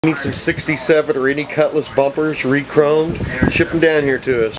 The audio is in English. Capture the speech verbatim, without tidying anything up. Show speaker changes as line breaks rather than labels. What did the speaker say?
Need some sixty-seven or any Cutlass bumpers, re-chromed, ship them down here to us.